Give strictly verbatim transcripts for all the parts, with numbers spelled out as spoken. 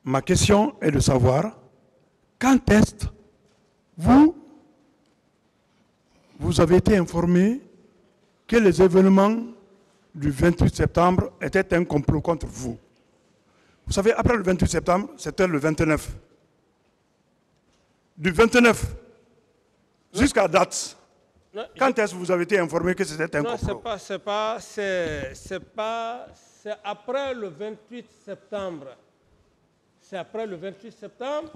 Ma question est de savoir quand est-ce vous, vous avez été informé que les événements du vingt-huit septembre étaient un complot contre vous. Vous savez, après le vingt-huit septembre, c'était le vingt-neuf. Du vingt-neuf jusqu'à date, non, quand est-ce que vous avez été informé que c'était un non, complot? Non, c'est pas, c'est pas, c'est, c'est pas, c'est après le vingt-huit septembre. C'est après le vingt-huit septembre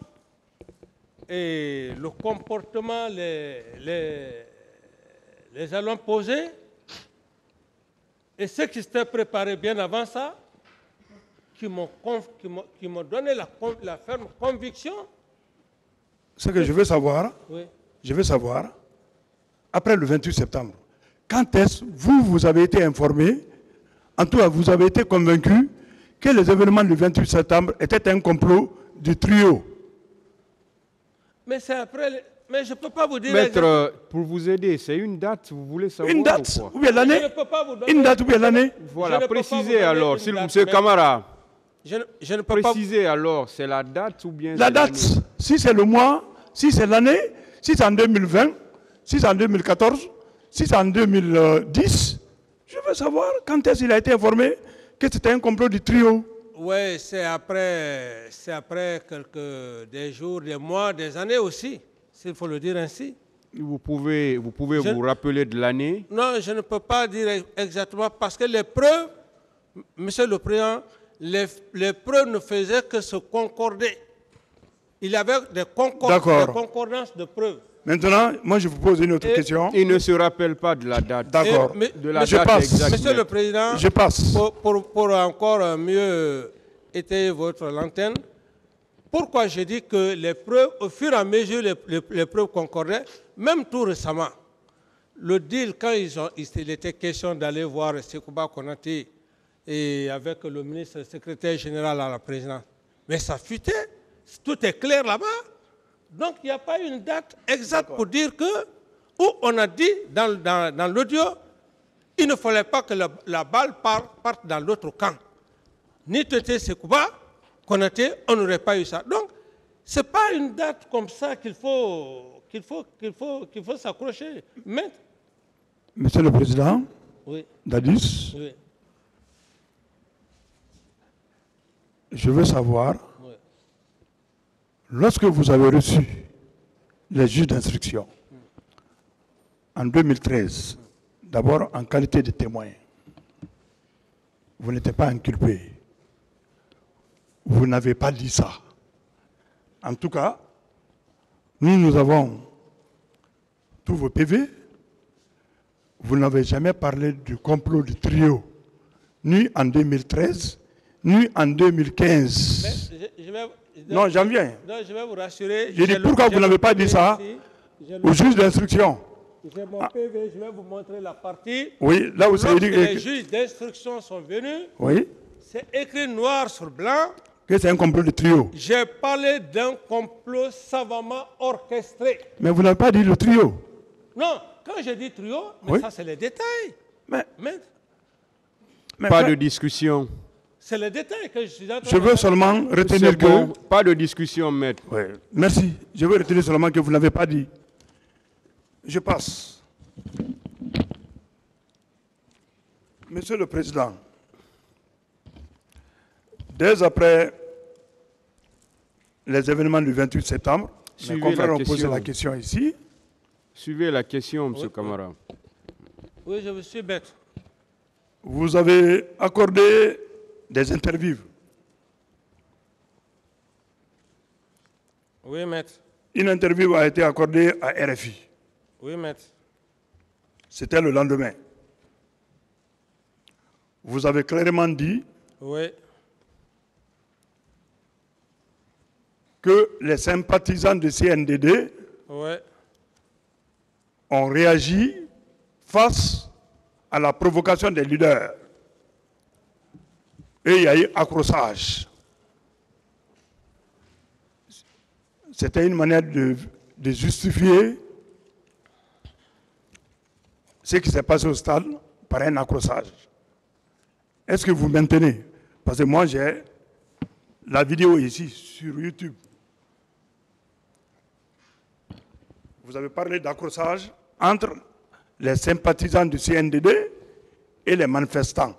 et le comportement, les, les, les jalons posés et ceux qui s'étaient préparés bien avant ça, qui m'ont, qui m'ont, qui m'ont donné la, la ferme conviction. Ce que je veux savoir, oui. je veux savoir, après le vingt-huit septembre, quand est-ce que vous, vous avez été informé, en tout cas vous avez été convaincu que les événements du vingt-huit septembre étaient un complot du trio? Mais c'est après, les... mais je ne peux pas vous dire... Maître, euh, pour vous aider, c'est une date, vous voulez savoir? Une date ou, quoi? ou bien l'année? Une date ou bien l'année? Voilà, précisez alors, monsieur Camara. Je ne, je ne peux précisez pas... alors, c'est la date ou bien... La date, si c'est le mois, si c'est l'année, si c'est en deux mille vingt, si c'est en deux mille quatorze, si c'est en deux mille dix, je veux savoir quand est-ce qu'il a été informé que c'était un complot du trio. Oui, c'est après, c'est après quelques des jours, des mois, des années aussi, s'il faut le dire ainsi. Vous pouvez, vous, pouvez vous rappeler de l'année? Non, je ne peux pas dire exactement parce que les preuves, Monsieur le Président, les, les preuves ne faisaient que se concorder. Il y avait des, concor des concordances de preuves. Maintenant, moi je vous pose une autre et, question. Il ne se rappelle pas de la date. D'accord. De la je date passe. exacte. Monsieur le Président, je passe. Pour, pour, pour encore mieux étayer votre lanterne, pourquoi j'ai dit que les preuves, au fur et à mesure, les, les, les preuves concordaient, même tout récemment, le deal, quand ils ont, il était question d'aller voir Sekouba Konaté et avec le ministre secrétaire général à la présidence, mais ça futait, tout est clair là-bas. Donc, il n'y a pas une date exacte pour dire que, où on a dit dans, dans, dans l'audio, il ne fallait pas que la, la balle parte, parte dans l'autre camp. Ni Tété Sekouba, Konaté, on n'aurait pas eu ça. Donc, ce n'est pas une date comme ça qu'il faut, qu'il faut, qu'il faut, qu'il faut s'accrocher. Mais... Monsieur le Président, oui. Dadis, oui. je veux savoir, oui. lorsque vous avez reçu les juges d'instruction en deux mille treize, d'abord en qualité de témoin, vous n'étiez pas inculpé. Vous n'avez pas dit ça. En tout cas, nous, nous avons tous vos P V. Vous n'avez jamais parlé du complot du trio, ni en deux mille treize, ni en deux mille quinze. Mais je, je vais, je, non, j'en viens. Non, je vais vous rassurer. Je dis pourquoi vous n'avez pas dit ça au juge d'instruction. J'ai mon P V, je vais vous montrer la partie. Oui, là où c'est dit que les juges d'instruction sont venus. Oui. C'est écrit noir sur blanc. Que c'est un complot de trio. J'ai parlé d'un complot savamment orchestré. Mais vous n'avez pas dit le trio. Non, quand je dis trio, mais oui. ça c'est les détails. Mais, mais, mais pas de discussion. C'est les détails que je suis en train Je veux seulement retenir que... Bon, pas de discussion, maître. Oui. Merci. Je veux retenir seulement que vous n'avez pas dit. Je passe. Monsieur le Président, dès après les événements du vingt-huit septembre, mes confrères ont posé la question ici. Suivez la question, M. Oui, Camara. Oui, je vous suis bête. Vous avez accordé des interviews. Oui, maître. Une interview a été accordée à R F I. Oui, maître. C'était le lendemain. Vous avez clairement dit oui. que les sympathisants du C N D D oui. ont réagi face à la provocation des leaders. Et il y a eu accrochage. C'était une manière de, de justifier ce qui s'est passé au stade par un accrochage. Est-ce que vous maintenez? Parce que moi, j'ai la vidéo ici sur YouTube. Vous avez parlé d'accrochage entre les sympathisants du C N D D et les manifestants.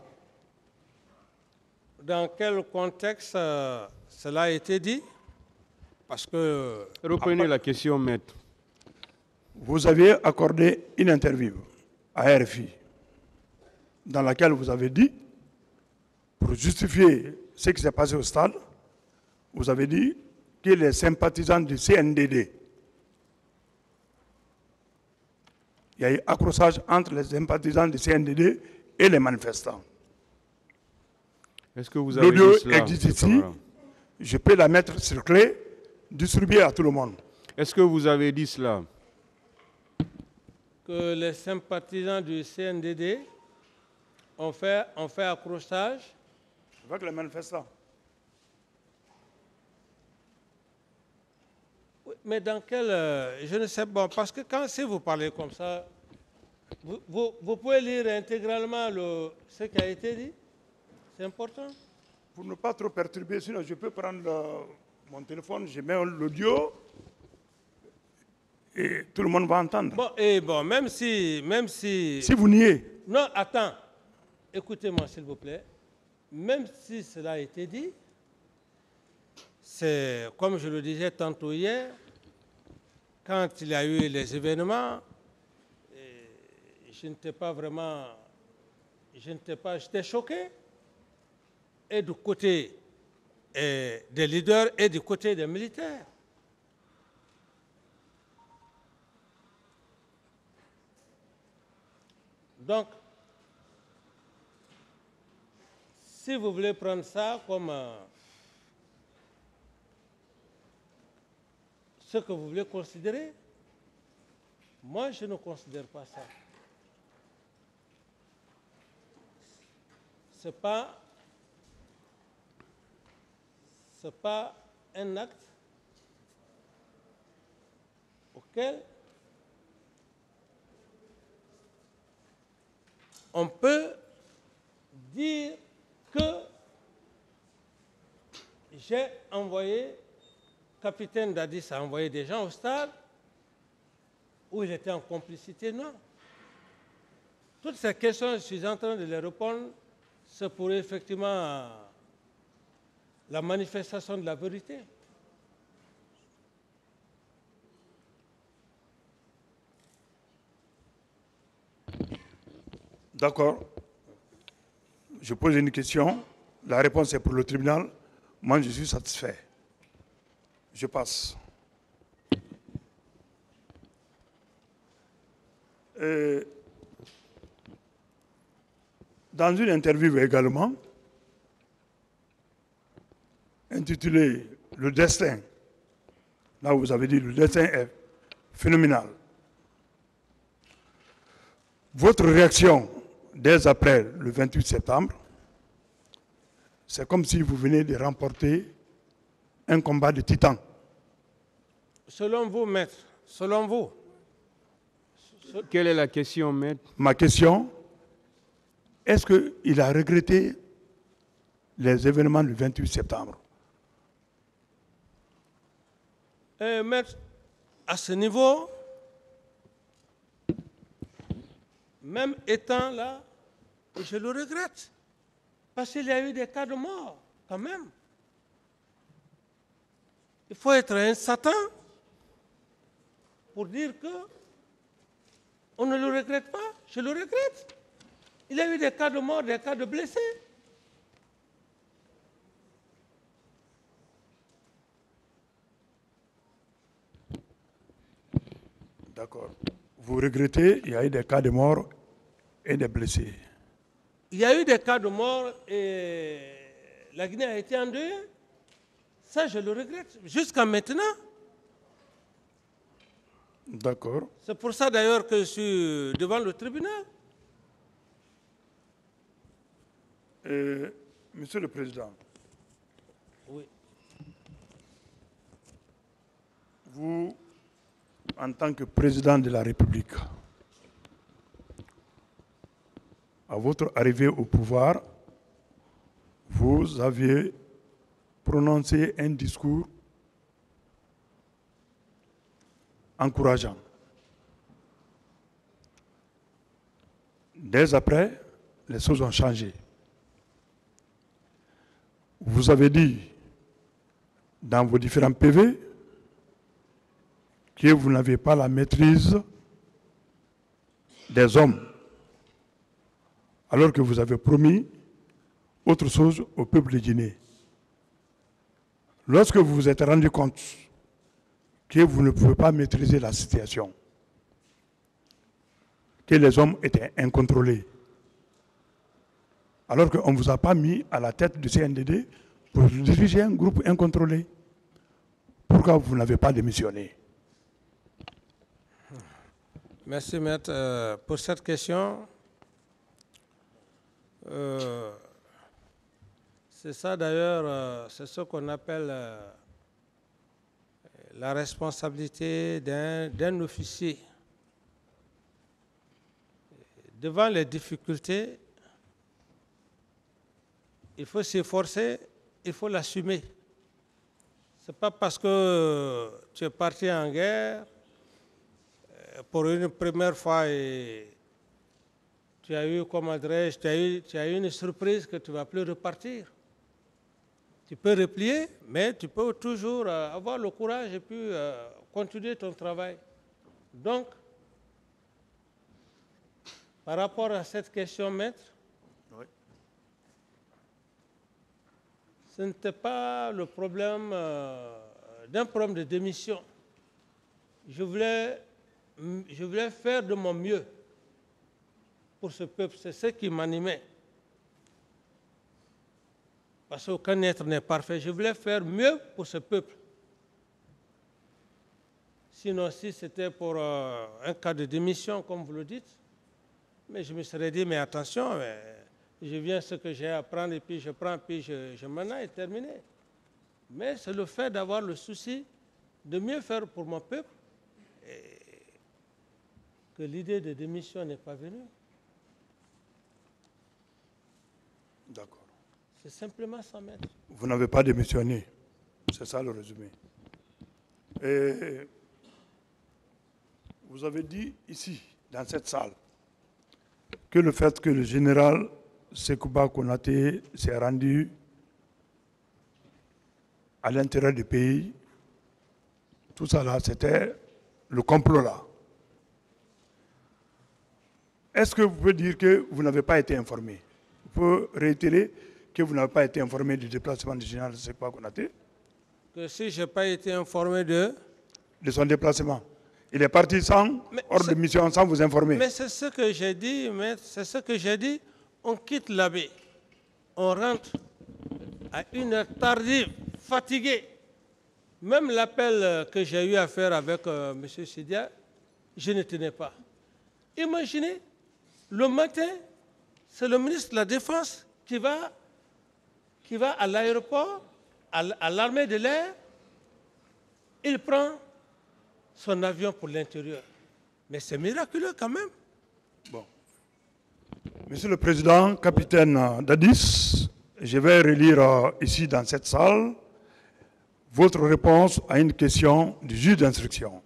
Dans quel contexte euh, cela a été dit? Parce que... Reprenez la question, maître. Vous avez accordé une interview à R F I dans laquelle vous avez dit, pour justifier ce qui s'est passé au stade, vous avez dit que les sympathisants du C N D D, il y a eu accrochage entre les sympathisants du C N D D et les manifestants. Est-ce que vous avez L'audio dit cela, existe M. ici, Camara? je peux la mettre sur clé, distribuer à tout le monde. Est-ce que vous avez dit cela? Que les sympathisants du C N D D ont fait, ont fait accrochage Avec les manifestants. Oui, mais dans quel... euh, je ne sais pas, parce que quand si vous parlez comme ça, vous, vous, vous pouvez lire intégralement le, ce qui a été dit. C'est important. Pour ne pas trop perturber, sinon je peux prendre le- mon téléphone, je mets l'audio et tout le monde va entendre. Bon, et bon, même si... Même si... Si vous niez, Non, attends. Écoutez-moi, s'il vous plaît. Même si cela a été dit, c'est, comme je le disais tantôt hier, quand il y a eu les événements, et je n'étais pas vraiment... Je n'étais pas... J'étais choqué. Et du côté et des leaders et du côté des militaires. Donc, si vous voulez prendre ça comme euh, ce que vous voulez considérer, moi je ne considère pas ça. Ce n'est pas, c'est pas un acte auquel on peut dire que j'ai envoyé, capitaine Dadis a envoyé des gens au stade où il était en complicité. Non. Toutes ces questions, je suis en train de les répondre, c'est pour effectivement la manifestation de la vérité. d'accord, je pose une question, la réponse est pour le tribunal, moi je suis satisfait. Je passe. Euh, dans une interview également, intitulée « Le destin », là où vous avez dit « Le destin est phénoménal ». Votre réaction dès après le vingt-huit septembre, c'est comme si vous venez de remporter un combat de titans. Selon vous, maître, selon vous. Quelle est la question, maître? Ma question, est-ce qu'il a regretté les événements du vingt-huit septembre? Euh, maître, à ce niveau, même étant là, je le regrette. Parce qu'il y a eu des cas de mort, quand même. Il faut être un Satan pour dire que on ne le regrette pas. Je le regrette. Il y a eu des cas de mort, des cas de blessés. D'accord. Vous regrettez, il y a eu des cas de mort et des blessés. Il y a eu des cas de mort et la Guinée a été endeuillée. Ça, je le regrette. Jusqu'à maintenant. D'accord. C'est pour ça d'ailleurs que je suis devant le tribunal. Euh, Monsieur le Président, Oui. vous, en tant que président de la République, à votre arrivée au pouvoir, vous aviez prononcé un discours encourageant. Dès après, les choses ont changé. Vous avez dit dans vos différents P V que vous n'avez pas la maîtrise des hommes, alors que vous avez promis autre chose au peuple de Guinée. Lorsque vous vous êtes rendu compte que vous ne pouvez pas maîtriser la situation, que les hommes étaient incontrôlés, alors qu'on ne vous a pas mis à la tête du C N D D pour diriger un groupe incontrôlé. Pourquoi vous n'avez pas démissionné? Merci, maître, euh, pour cette question. Euh, c'est ça d'ailleurs, euh, c'est ce qu'on appelle euh, la responsabilité d'un d'un officier. Devant les difficultés, il faut s'efforcer, il faut l'assumer. Ce n'est pas parce que tu es parti en guerre pour une première fois et tu as eu, comment dirais-je, tu as eu, tu as eu une surprise que tu ne vas plus repartir. Tu peux replier, mais tu peux toujours euh, avoir le courage et puis euh, continuer ton travail. Donc, par rapport à cette question, maître, oui. Ce n'était pas le problème euh, d'un problème de démission. Je voulais, je voulais faire de mon mieux pour ce peuple. C'est ce qui m'animait. Parce qu'aucun être n'est parfait. Je voulais faire mieux pour ce peuple. Sinon, si c'était pour euh, un cas de démission, comme vous le dites, mais je me serais dit, mais attention, mais je viens ce que j'ai à prendre et puis je prends, puis je, je m'en ai terminé. Mais c'est le fait d'avoir le souci de mieux faire pour mon peuple et que l'idée de démission n'est pas venue. D'accord. C'est simplement ça, maître. Vous n'avez pas démissionné. C'est ça le résumé. Et vous avez dit ici, dans cette salle, que le fait que le général Sekouba Konaté s'est rendu à l'intérieur du pays, tout ça là, c'était le complot là. Est-ce que vous pouvez dire que vous n'avez pas été informé? Vous pouvez réitérer que vous n'avez pas été informé du déplacement du général Sekouba Konaté? Que si je n'ai pas été informé de... De son déplacement. Il est parti sans, mais hors de mission, sans vous informer. Mais c'est ce que j'ai dit, maître, c'est ce que j'ai dit. On quitte la baie, on rentre à une heure tardive, fatigué. Même l'appel que j'ai eu à faire avec euh, M. Sidia, je ne tenais pas. Imaginez, le matin, c'est le ministre de la Défense qui va, qui va à l'aéroport, à, à l'armée de l'air, il prend son avion pour l'intérieur. Mais c'est miraculeux quand même. Bon. Monsieur le Président, capitaine Dadis, je vais relire euh, ici dans cette salle votre réponse à une question du juge d'instruction.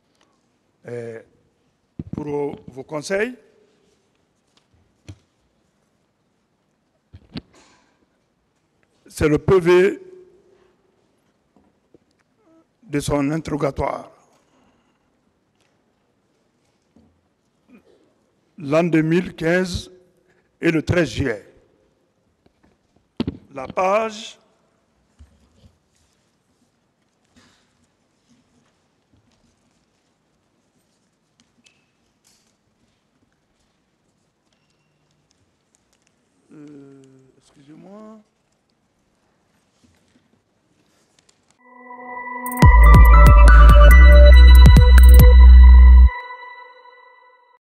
Pour euh, vos conseils, c'est le P V de son interrogatoire. L'an deux mille quinze et le treize juillet. La page